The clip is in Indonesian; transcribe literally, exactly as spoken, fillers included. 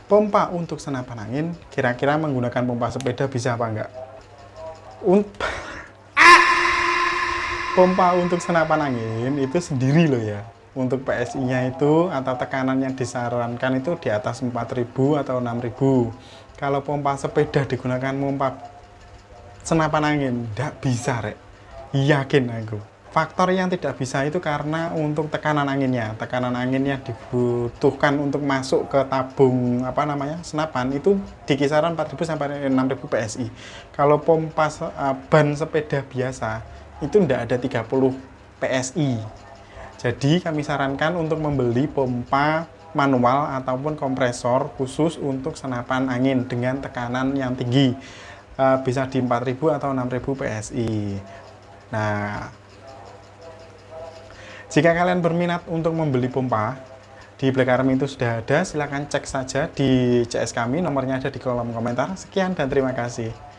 Pompa untuk senapan angin, kira-kira menggunakan pompa sepeda bisa apa enggak? Un Pompa untuk senapan angin itu sendiri loh ya. Untuk P S I-nya itu atau tekanan yang disarankan itu di atas empat ribu atau enam ribu. Kalau pompa sepeda digunakan pompa senapan angin, tidak bisa, Rek. Yakin aku. Faktor yang tidak bisa itu karena untuk tekanan anginnya. Tekanan angin yang dibutuhkan untuk masuk ke tabung apa namanya senapan itu di kisaran empat ribu sampai enam ribu P S I. Kalau pompa uh, ban sepeda biasa itu tidak ada tiga puluh P S I. Jadi kami sarankan untuk membeli pompa manual ataupun kompresor khusus untuk senapan angin dengan tekanan yang tinggi. Uh, bisa di empat ribu atau enam ribu P S I. Nah, jika kalian berminat untuk membeli pompa, di Black Army itu sudah ada, silahkan cek saja di C S kami, nomornya ada di kolom komentar. Sekian dan terima kasih.